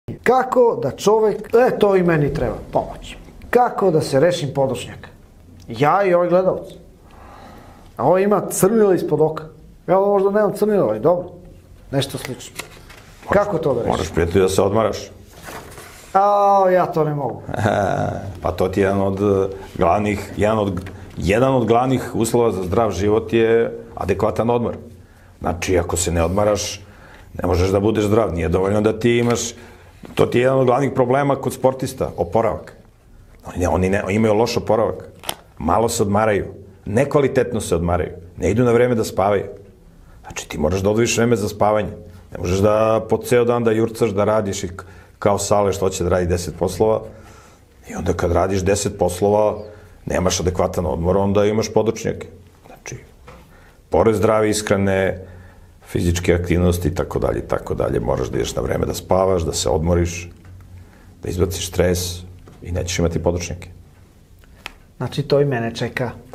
Kako da čovek, to i meni treba pomoći. Kako da se rešim podočnjaka? Ja i ovaj gledalac. A ovo ima crnila ispod oka. Ja možda nemam crnila, ali dobro. Nešto slično. Kako to da rešim? Moraš, prijatelju, da se odmaraš. Ja to ne mogu. Pa to ti je jedan od glavnih uslova za zdrav život je adekvatan odmor. Znači, ako se ne odmaraš, ne možeš da budeš zdrav. Nije dovoljno da ti imaš... To ti je jedan od glavnih problema kod sportista, oporavak. Oni imaju loš oporavak. Malo se odmaraju. Nekvalitetno se odmaraju. Ne idu na vreme da spavaju. Znači, ti moraš da odvojiš vreme za spavanje. Ne možeš da po ceo dan da jurcaš, da radiš i kao Sale što će da radi 10 poslova. I onda kad radiš 10 poslova, nemaš adekvatan odmor, onda imaš podočnjake. Znači, pored zdrave ishrane, fizičke aktivnosti i tako dalje, moraš da ideš na vreme da spavaš, da se odmoriš, da izbaciš stres i nećeš imati podočnjake. Znači, to i mene čeka.